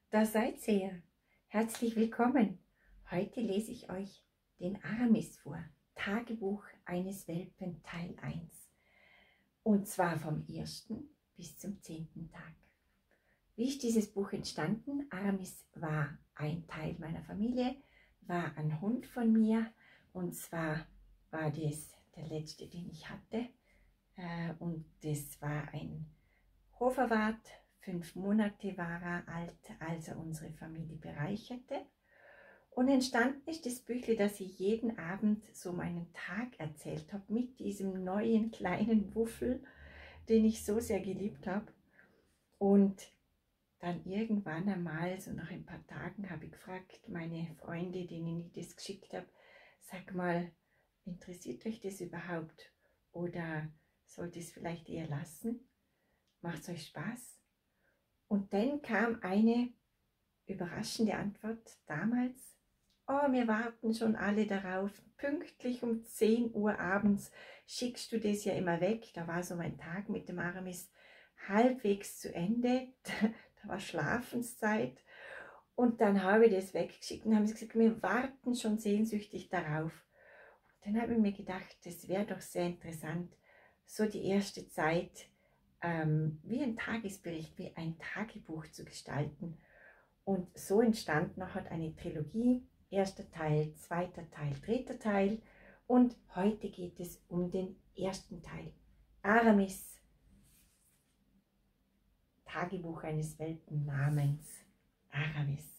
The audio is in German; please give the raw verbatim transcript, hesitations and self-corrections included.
Da seid ihr. Herzlich willkommen. Heute lese ich euch den Aramis vor. Tagebuch eines Welpen Teil eins. Und zwar vom ersten bis zum zehnten Tag. Wie ist dieses Buch entstanden? Aramis war ein Teil meiner Familie, war ein Hund von mir. Und zwar war das der letzte, den ich hatte. Und das war ein Hoferwart. Fünf Monate war er alt, als er unsere Familie bereicherte. Und entstanden ist das Büchle, dass ich jeden Abend so meinen Tag erzählt habe mit diesem neuen kleinen Wuffel, den ich so sehr geliebt habe. Und dann irgendwann einmal, so nach ein paar Tagen, habe ich gefragt, meine Freunde, denen ich das geschickt habe, sag mal, interessiert euch das überhaupt? Oder sollt ihr es vielleicht eher lassen? Macht es euch Spaß? Und dann kam eine überraschende Antwort damals. Oh, wir warten schon alle darauf. Pünktlich um zehn Uhr abends schickst du das ja immer weg. Da war so mein Tag mit dem Aramis halbwegs zu Ende. Da war Schlafenszeit. Und dann habe ich das weggeschickt und haben sie gesagt, wir warten schon sehnsüchtig darauf. Und dann habe ich mir gedacht, das wäre doch sehr interessant, so die erste Zeit ähm, wie ein Tagesbericht, wie ein Tagebuch zu gestalten. Und so entstand nachher eine Trilogie, erster Teil, zweiter Teil, dritter Teil. Und heute geht es um den ersten Teil. Aramis, Tagebuch eines Welpen namens Aramis.